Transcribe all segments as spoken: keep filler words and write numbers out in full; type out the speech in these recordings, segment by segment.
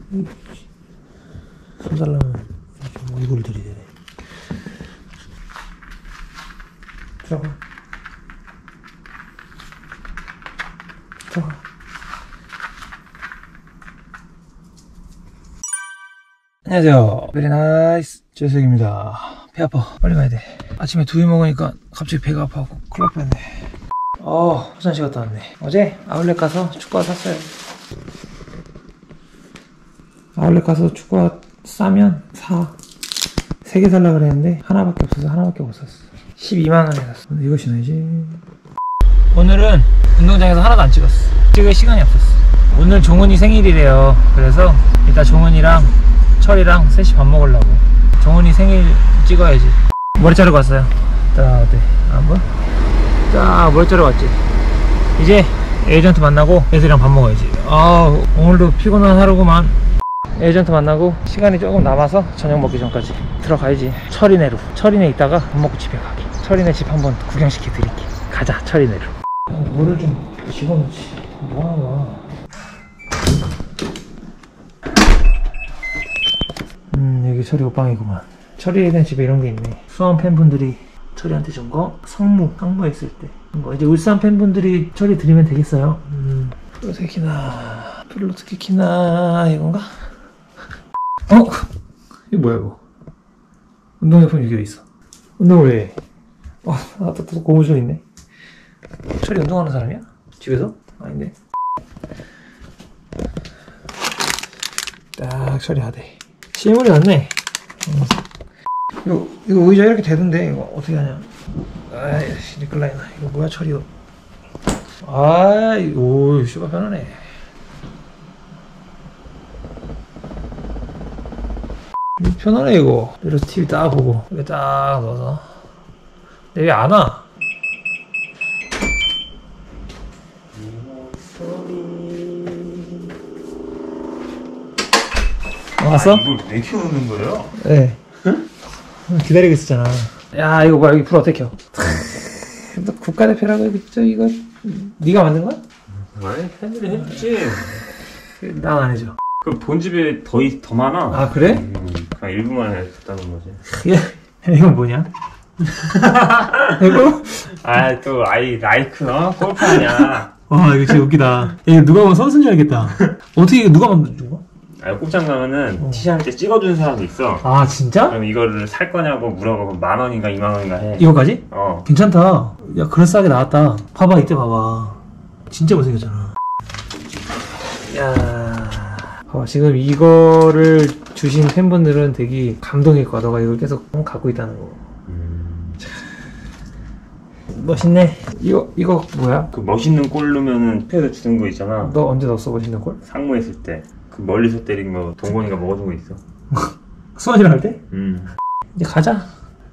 손 달라면 이걸 들이대네. 들어가. 들어가. 안녕하세요. 베리 나이스 재석입니다. 배 아파. 빨리 가야 돼. 아침에 두유 먹으니까 갑자기 배가 아파하고 큰일 날 뻔했네. 어, 화장실 갔다 왔네. 어제 아울렛 가서 축구화 샀어요. 아울렛 가서 축구화 싸면 사. 세 개 살라 그랬는데 하나밖에 없어서 하나밖에 못 샀어. 십이만 원에 샀어. 이거 신어야지. 오늘은 운동장에서 하나도 안 찍었어. 찍을 시간이 없었어. 오늘 종훈이 생일이래요. 그래서 이따 종훈이랑 철이랑 셋이 밥 먹으려고. 종훈이 생일 찍어야지. 머리 자르고 왔어요. 자, 어때? 안 보여? 자, 머리 자르고 왔지. 이제 에이전트 만나고 애들이랑 밥 먹어야지. 아, 오늘도 피곤한 하루구만. 에이전트 만나고 시간이 조금 남아서 저녁 먹기 전까지 들어가야지. 철이네로. 철이네 있다가 밥 먹고 집에 가기. 철이네 집 한번 구경시켜 드릴게. 가자, 철이네로. 어, 물을 좀 집어넣지. 뭐하는 거야? 음, 여기 철이 옷방이구만. 철이네 집에 이런 게 있네. 수원 팬분들이 철이한테 준 거. 상무, 상무했을 때. 뭐 이제 울산 팬분들이 철이 드리면 되겠어요. 음, 플로테키나, 플로테키나 이건가? 어? 이거 뭐야 이거? 운동용품 여기 있어. 운동을 왜 해? 어, 아, 또, 또 고무줄 있네. 철이 운동하는 사람이야? 집에서? 아닌데. 딱 처리하대. 실물이 왔네. 어. 이거, 이거 의자 이렇게 되던데 이거 어떻게 하냐. 아이씨, 리클라이너. 이거 뭐야 철이요. 아이, 오, 슈가 편하네. 편하네 이거. 이래서 티비 딱 보고 여기 딱 넣어서. 근데 왜 안 와? 왔어? 아, 이걸 왜 켜놓는 거예요? 네. 기다리고 있었잖아. 야, 이거 뭐야? 여기 불 어떻게 켜? 너 국가대표라고 이거 이거 네가 만든 거야? 아니, 팬들이 해주지. 난 안 해줘. 그 본집에 더, 더 많아. 아, 그래? 음, 그냥 일부만 했다는 거지. 야, 이건 뭐냐? 이거? 아, 또 아이 라이크 어? 골프하냐. 와, 이거 진짜 웃기다. 이거 누가 보면 선수인 줄 알겠다. 어떻게 이거 누가 만든 거야? 아, 곱창 가면은 어. 티셔츠 때 찍어준 사람도 있어. 아, 진짜? 그럼 이거를 살 거냐고 물어보고 만 원인가 이만 원인가 해. 이거까지? 어. 괜찮다. 야, 그럴싸하게 나왔다. 봐봐, 이때 봐봐. 진짜 못생겼잖아. 야, 봐봐. 지금 이거를 주신 팬분들은 되게 감동일 거야. 너가 이걸 계속 갖고 있다는 거. 음... 멋있네. 이거, 이거 뭐야? 그 멋있는 골 넣으면은 패드 주는 거 있잖아. 너 언제 넣었어, 멋있는 골? 상무했을 때. 그 멀리서 때린 거 동건이가 먹어준 거 있어. 수원이랑 할 때? 음. 이제 가자.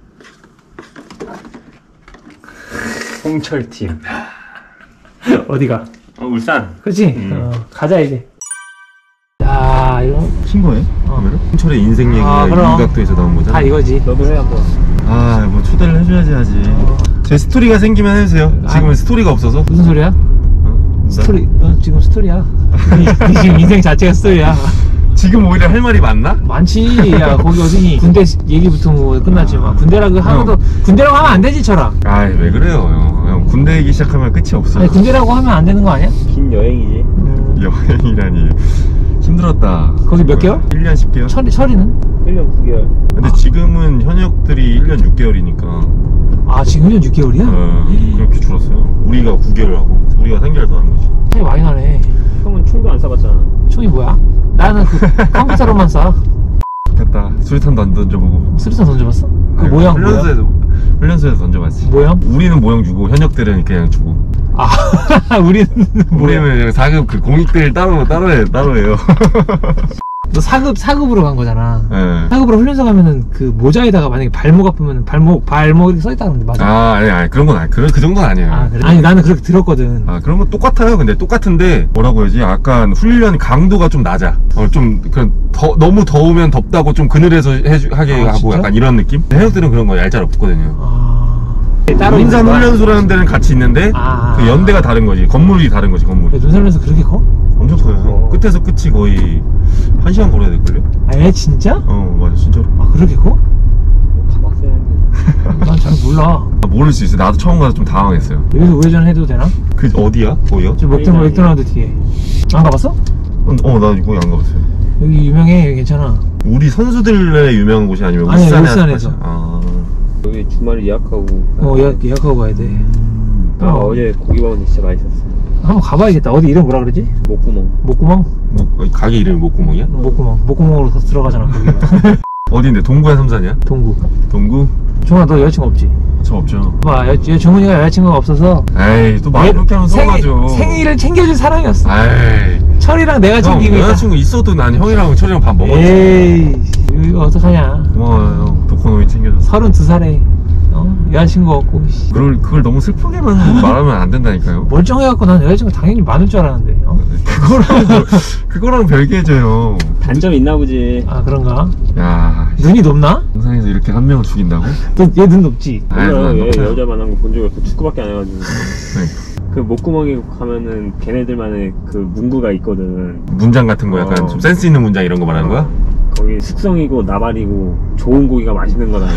홍철팀. 어디가? 어, 울산. 그치? 음. 어, 가자, 이제. 야, 이거. 킨 거예요? 어. 카메라? 홍철의 인생 얘기가 아, 이 그럼. 각도에서 나온 거잖아. 다 이거지. 너도 해, 한번. 아, 뭐 초대를 해줘야지 하지. 어. 제 스토리가 생기면 해주세요. 아. 지금은 스토리가 없어서. 무슨 소리야? 어? 스토리, 너 지금 스토리야. 니, 니 지금 인생 자체가 스토리야. 지금 오히려 할 말이 많나? 많지. 야, 거기 어디니? 군대 얘기부터 뭐 끝났지만. 군대라고 하면 또, 군대라고 하면 안 되지, 저랑. 아이, 왜 그래요, 형. 형 군대 얘기 시작하면 끝이 없어. 아니, 군대라고 하면 안 되는 거 아니야? 긴 여행이지. 음. 여행이라니. 힘들었다. 거기 몇 개월? 일 년 십 개월? 철이, 철이는? 일 년 구 개월. 근데 지금은 현역들이 일 년 육 개월이니까. 아, 지금 일 년 육 개월이야? 어, 그렇게 줄었어요. 우리가 구 개월 하고, 우리가 삼 개월 더 하는 거지. 차이 많이 나네. 형은 총도 안 쏴봤잖아. 총이 뭐야? 나는 그 컴퓨터로만 쏴. 됐다. 수류탄도 안 던져보고. 수류탄 던져봤어? 그 아니, 모형 뭐야? 훈련소에서, 훈련소에서 던져봤지. 모형? 우리는 모형 주고, 현역들은 그냥 주고. 아, 우리는 뭐야? 우리는 사 급 그 공익들 따로, 따로 해, 따로 해요. 너 사 급, 사 급으로 간 거잖아. 네. 사 급으로 훈련소 가면은 그 모자에다가 만약에 발목 아프면 발목, 발목 이렇게 써있다 그러는데 맞아? 아, 아니, 아니, 그런 건 아니, 그런, 그 정도는 아니에요. 아, 그래? 아니, 나는 그렇게 들었거든. 아, 그런 건 똑같아요. 근데 똑같은데, 뭐라고 해야지? 약간 훈련 강도가 좀 낮아. 어, 좀, 그런, 더, 너무 더우면 덥다고 좀 그늘에서 해주, 하게 아, 하고 진짜? 약간 이런 느낌? 해역들은 그런 거 얄짤 없거든요. 아. 따로 인산 있는 거야? 훈련소라는 데는 같이 있는데, 아. 그 연대가 다른 거지. 건물이 다른 거지, 건물이. 눈 훈련소 그렇게 커? 엄청 커요. 끝에서 끝이 거의 한 시간 걸어야 될걸요? 아예 진짜? 어 맞아 진짜로. 아 그렇게고? 가봤어야 했는데. 난 잘 몰라. 아, 모를 수 있어. 나도 처음 가서 좀 당황했어요. 여기서 우회전해도 되나? 그 어디야? 거기요? 저 맥도날드, 아니, 아니. 맥도날드 뒤에. 안 가봤어? 어 나 거기 안 가봤어요. 여기 유명해. 여기 괜찮아. 우리 선수들의 유명한 곳이 아니면 아니, 울산에 울산에서. 아. 여기 주말에 예약하고. 어 예약, 예약하고 가야 돼. 아 어. 어제 고기 먹었는데 진짜 맛있었어. 한번 가봐야겠다. 어디 이름 뭐라 그러지? 목구멍. 목구멍? 뭐, 가게 이름이 목구멍이야? 목구멍. 목구멍으로 서 들어가잖아 거기가. 어딘데? 동구야 삼산이야? 동구. 동구? 종아 너 여자친구 없지? 저 없죠. 봐, 여, 여, 정훈이가 여자친구가 없어서 에이 또 말 그렇게 하면 생일, 서운하죠. 생일을 챙겨줄 사람이었어. 에이 철이랑 내가 형 챙기고 있다. 여자친구 있어도 난 형이랑 철이랑 밥 먹었지. 에이 이거 어떡하냐. 고마워요 형. 독거노인 챙겨줘서. 서른두 살에 어? 여자친구 없고 씨. 그걸, 그걸 너무 슬프게만 말하면 안 된다니까요. 멀쩡해갖고 난 여자친구 당연히 많을 줄 알았는데 어? 그거랑 뭐- 그거랑 별개죠. 단점이 있나 보지. 아 그런가? 야 눈이 높나? 영상에서 이렇게 한 명을 죽인다고? 너 얘 눈 높지? 아이, 몰라, 난 얘 높아요. 여자 만난 거 본 적이 없어. 축구밖에 안 해가지고. 네. 그 목구멍에 가면은 걔네들만의 그 문구가 있거든. 문장 같은 거 약간 어. 좀 센스 있는 문장 이런 거 말하는 거야? 거기 숙성이고 나발이고 좋은 고기가 맛있는 거다.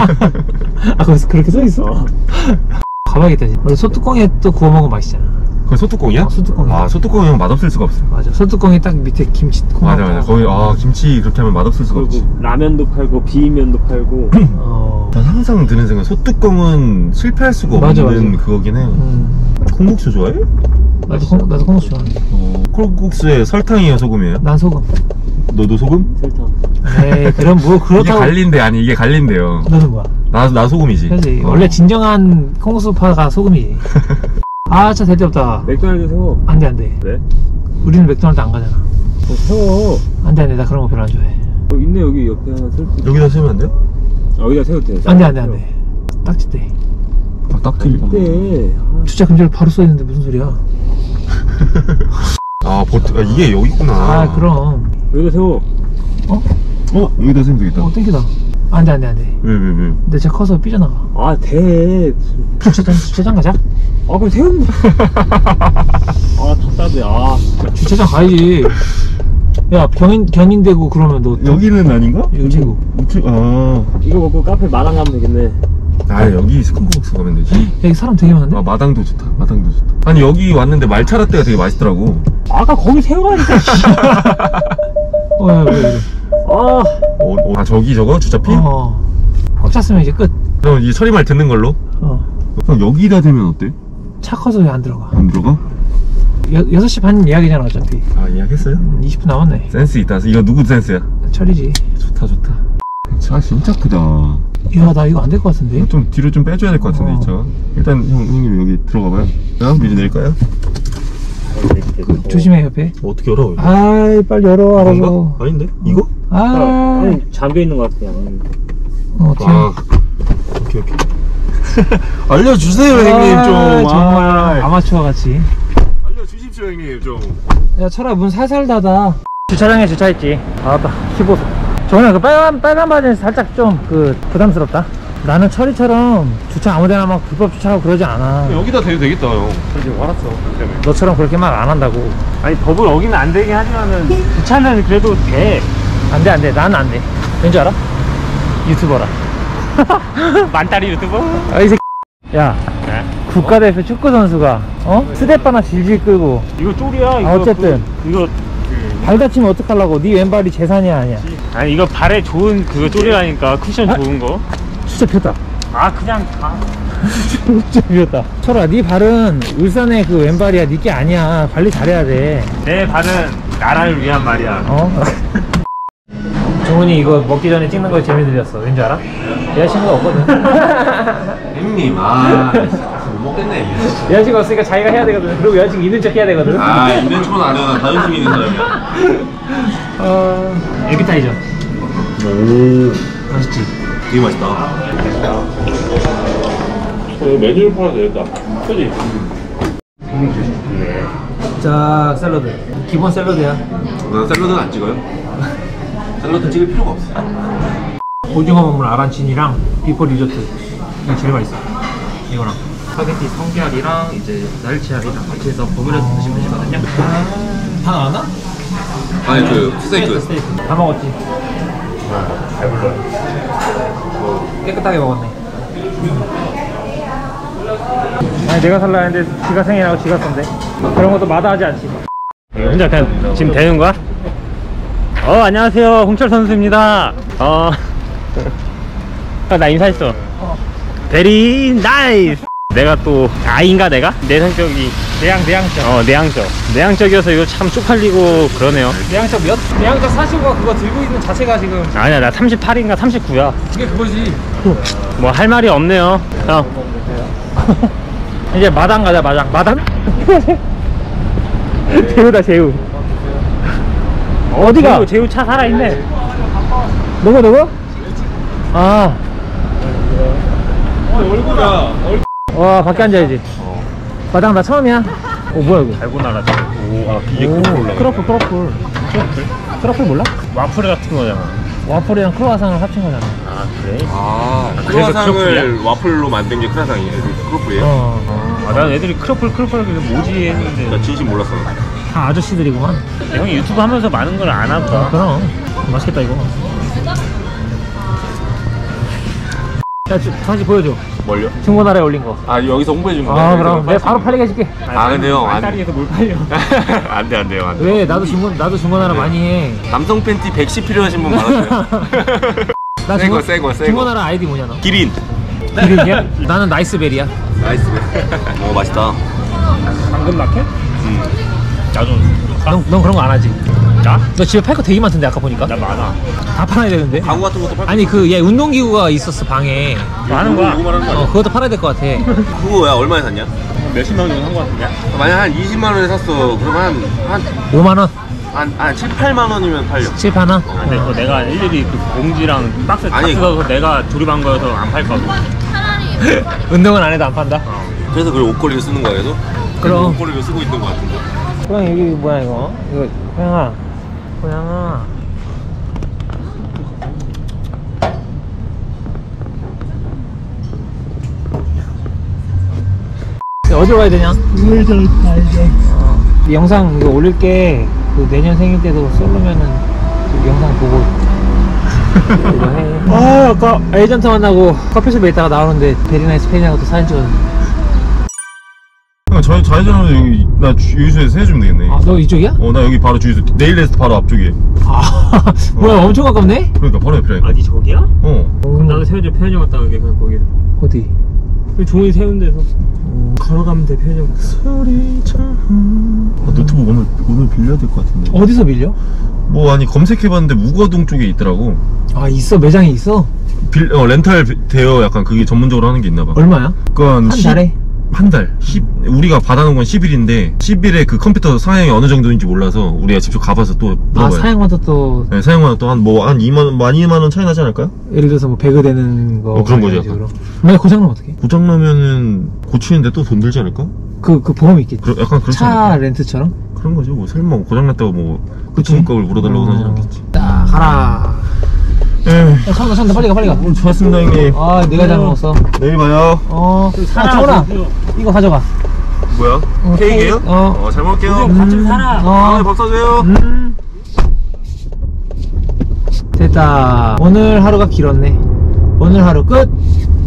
아 거기서 그렇게 써있어? 어. 가봐야겠다 진짜. 원래 소뚜껑에 또 구워 먹으면 맛있잖아. 그게 소뚜껑이야? 어, 소뚜껑이야. 아 소뚜껑이 형 맛없을 수가 없어. 맞아. 소뚜껑에 딱 밑에 김치 맞아 맞아. 거기 아 김치 그렇게 하면 맛없을 수가 없지. 그리고 라면도 팔고 비빔면도 팔고. 어... 난 항상 드는 생각 소뚜껑은 실패할 수가 맞아, 없는 맞아. 그거긴 해요. 음... 콩국수 좋아해? 나도 콩, 나도 콩국수 좋아하는데. 어, 콩국수에 설탕이에요 소금이에요? 난 소금. 너도 소금? 설탕. 에이 그럼 뭐 이게 그렇다고. 갈린데 아니 이게 갈린데요. 너는 뭐야? 나, 나 소금이지. 그렇지. 어. 원래 진정한 콩국수파가 소금이지. 아 진짜 대대없다. 맥도날드 세워. 안돼 안돼. 왜? 우리는 맥도날드 안 가잖아. 어, 세워. 안돼 안돼. 나 그런 거 별로 안 좋아해. 어, 있네 여기 옆에 하나 세울 수 있어. 여기다 세우면 안 돼요? 아, 여기다 세워도 돼. 안돼 안돼 안돼. 딱지 때. 아, 딱 틀려. 네. 주차 금지를 바로 써 있는데 무슨 소리야? 아, 버트, 아, 이게 여기 있구나. 아 그럼. 여기다 세워. 어? 어? 여기다 세우면 되겠다. 어 땡기다. 안돼 안돼 안돼. 왜, 왜, 왜? 내 차 커서 삐져나가. 아 돼. 주차장 주차장 가자. 아 그럼 세우면 돼. 아 답답해. 아. 주차장 가야지. 야 경인 경인대고 그러면 너 여기는 아닌가? 여기고. 우측, 아. 이거 먹고 카페 마당 가면 되겠네. 아, 여기 스콘버스 가면 되지. 여기 사람 되게 많은데? 아, 마당도 좋다. 마당도 좋다. 아니, 여기 왔는데 말차라떼가 되게 맛있더라고. 아까 거기 세우라니까. 어, 야, 왜, 왜. 아. 어, 어, 아, 저기 저거? 주차피? 어. 꽉 찼으면 이제 끝. 그럼 이 처리말 듣는 걸로? 어. 형, 여기다 대면 어때? 차 커서 왜 안 들어가? 안 들어가? 여, 여섯 시 반 예약이잖아, 어차피. 아, 예약했어요? 음, 이십 분 남았네. 센스 있다. 이거 누구 센스야? 철이지. 좋다, 좋다. 차 진짜 크다. 야, 나 이거 안 될 것 같은데? 좀 뒤로 좀 빼줘야 될 것 같은데, 어. 이 차가. 일단, 형, 형님 여기 들어가봐요. 야, 미리 내릴까요? 그, 조심해, 옆에. 어떻게 열어? 이거? 아이, 빨리 열어, 알아서. 그런가? 아닌데? 이거? 아, 아니 잠겨 있는 것 같아. 양념이. 어, 뒤에. 아, 오케이, 오케이. 알려주세요, 형님, 좀. 아, 정말 아, 아마추어 같이. 알려주십시오, 형님, 좀. 야, 철아, 문 살살 닫아. 주차장에 주차했지. 아, 맞다. 십오 소. 정훈아, 그 빨간, 빨간 바지는 살짝 좀, 그, 부담스럽다. 나는 철이처럼 주차 아무데나 막 불법 주차하고 그러지 않아. 여기다 대도 되겠다, 형. 이제 알았어. 때문에. 너처럼 그렇게 막 안 한다고. 아니 법을 어기면 안 되긴 하지만은 주차는 그래도 돼. 안 돼, 안 돼. 나는 안 돼. 왠지 알아? 유튜버라. 만다리 유튜버? 아, 이 새끼. 야, 네? 국가대표 축구 선수가, 어? 스텝바나 질질 끌고, 이거 쫄이야. 이거 아, 어쨌든. 그, 이거 발 다치면 어떡하려고. 네 왼발이 재산이야, 아니야. 아니 이거 발에 좋은 그거 쫄이라니까 쿠션 아? 좋은 거. 진짜 폈다. 아 그냥 가. 진짜 폈다. 철아, 네 발은 울산의 그 왼발이야. 네 게 아니야. 관리 잘해야 돼. 내 발은 나라를 위한 말이야. 어? 정훈이 이거 먹기 전에 찍는 거 재미 들렸어. 왠지 알아? 여자친구가 없거든. 형님, 아, 못 먹겠네. 여자친구가 없으니까 자기가 해야 되거든. 그리고 여자친구 있는 척 해야 되거든. 아, 있는 척은 안 해요. 나 자존심 있는 사람이야. 어... 에비타이저. 오, 맛있지? 되게 맛있다. 메뉴를 팔아도 되겠다. 그지? 자, 샐러드. 기본 샐러드야. 난 샐러드는 안 찍어요. 샐러드 찍을 필요가 없어. 오징어 먹물 아란치니랑 비포 리조트. 이게 제일 맛있어. 이거랑. 스파게티 성게알이랑 이제 날치알이랑 같이 해서 버무려서 드시면 되시거든요. 다 나왔나? 아니 그 스테이크. 다 먹었지. 잘 불러요. 깨끗하게 먹었네. 아니 내가 살라 했는데 지가 생일하고 지가 쏜대. 그런 것도 마다하지 않지. 혼자 그냥 지금 되는 거야? 어 안녕하세요 홍철 선수입니다. 어. 나 인사했어. 베리 나이스. 내가 또 아인가 내가? 내성적이 내양 내양적. 어 내향적 내향적이어서 이거 참 쪽팔리고 그러네요. 내양적 몇? 내양적 사십오가 그거 들고 있는 자체가 지금 아니야 나 삼십팔인가 삼십구야. 그게 그거지. 뭐 할 말이 없네요 형. 이제 마당 가자. 마당. 마당? 제우다 제우. 어디가? 제우, 제우 차 살아있네. 누구 누구? 아. 얼굴이야. 와 밖에 앉아야지. 마당 나 처음이야. 오 뭐야 이거? 달고나 같은 거. 아 이게 크로플 올라가. 크로플 크로플. 크로플? 크로플 몰라? 와플 같은 거잖아. 와플이랑 크로와상을 합친 거잖아. 아 그래? 아 그래서 크로아상을 와플로 만든 게 크로아상이에요. 그 크로플이에요? 어. 아, 난 애들이 크로플 크로플 그래서 뭐지 했는데 나 진심 몰랐어. 다 아저씨들이구만. 형이 유튜브 하면서 많은 걸 안 할까? 그럼 맛있겠다 이거. 야 주, 다시 보여줘. 뭘요? 중고나라에 올린 거. 아 여기서 홍보해 준 거야? 아 그럼 내가 바로 팔리게 해줄게. 아 근데 형 안. 알다리에서 뭘 팔려? 안돼 안돼요 안돼. 왜 나도 중고 나도 중고나라 많이 해. 남성 팬티 백십 필요하신 분 많았어요. 나 새거 새거 새거. 중고나라 아이디 뭐냐 너? 기린. 기린이야? 나는 나이스베리야. 나이스. 어 맛있다. 당근 마켓? 음. 나도. 넌, 넌 그런 거 안 하지? 나? 너 집에 팔 거 되게 많던데 아까 보니까? 나 많아. 다 팔아야 되는데? 가구 같은 것도 팔. 아니 그 얘 운동기구가 있었어 방에. 많은 거야. 이거 말하는 거 어 아니야? 그것도 팔아야 될 것 같아. 그거야 얼마에 샀냐? 몇십만 원 한거 같은데? 만약 한 이십만 원에 샀어. 그러면 한한 오만 원? 한, 한 칠, 팔만 원이면 팔려. 칠 파나? 근데 그거 내가 일일이 그 봉지랑 박스 다 아니, 뜯어서 내가 조립한 거여서 안 팔 거고. 운동은 안 해도 안 판다? 그래서 그걸 옷걸이를 쓰는 거야 계속? 그럼. 옷걸이를 쓰고 있는 거 같은데. 고양 여기 뭐야 이거? 이거 고양아 고양아 어디로 가야 되냐? 우회전 가야돼. 어, 이 영상 이거 올릴게. 그 내년 생일 때도 솔로면은 그 영상 보고 이거 해. 아 아까 에이전트 만나고 커피숍에 있다가 나오는데 베리나이스 팬이하고 또 사진 찍었는데. 저 좌회전하면 여기 나 주유소에서 해주면 되겠네. 아 너 이쪽이야? 어 나 여기 바로 주유소 네일레스트 바로 앞쪽에. 아 뭐야 엄청 가깝네? 그러니까 바로 옆이라니까. 어디 저기야? 어. 나도 세운데 편의점 갔다 오게 그냥 거기. 어디? 종이 세운 데서. 걸어가면 돼 편의점. 아, 노트북 오늘 오늘 빌려야 될 것 같은데. 어디서 빌려? 뭐 아니 검색해봤는데 무거동 쪽에 있더라고. 아 있어 매장이 있어? 빌 어, 렌탈 대여 약간 그게 전문적으로 하는 게 있나봐. 얼마야? 그건 한 달에? 한 달. 십 우리가 받아놓은 건 십 일인데 십 일에 그 컴퓨터 사양이 어느 정도인지 몰라서 우리가 직접 가봐서 또 아 물어봐요. 사양마다 또 네, 사양마다 또 한 뭐 한 이만 원, 만 이만 원 차이 나지 않을까요? 예를 들어서 뭐 배그 되는 거 어, 그런 거죠. 만약 고장나면 어떡해? 고장나면은 고치는데 또 돈 들지 않을까? 그, 그 보험이 있겠지. 그러, 약간 그렇지 차 않을까? 렌트처럼? 그런 거죠. 뭐 설마 고장났다고 뭐 그치? 고치는 값을 물어달라고 하진 않겠지. 딱 가라. 에휴. 야 차온다 차온다 빨리 가 빨리 가. 오늘 좋았습니다 형님. 아 내가 잘 먹었어. 내일 봐요. 어 아, 정훈아 이거 가져가. 뭐야? 어, 케이크예요? 케이크? 어. 어, 잘 먹을게요. 밥 좀 사라. 다음에 어. 밥 사줘요. 음. 됐다. 오늘 하루가 길었네. 오늘 하루 끝.